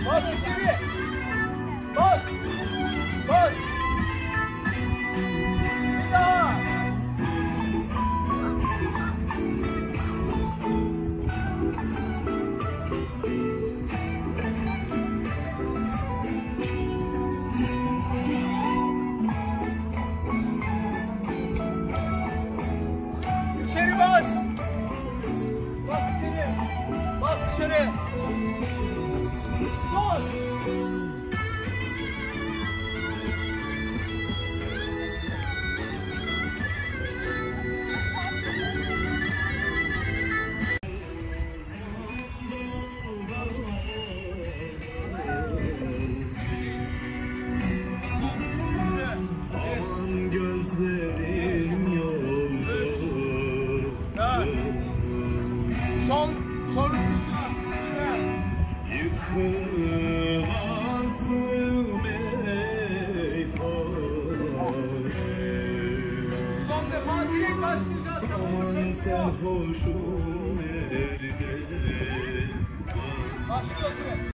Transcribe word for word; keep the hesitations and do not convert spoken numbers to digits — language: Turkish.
Bas içeri. Bas. Bas. Bir daha. İçeri bas. Bas içeri. Bas dışarı. Son. Aman gözlerim yolda. Son, son rütbesine. Yıkılasım meyhane. Son defa direkt başlayacağız. Aman sarhoşum nerede? Başlıyoruz.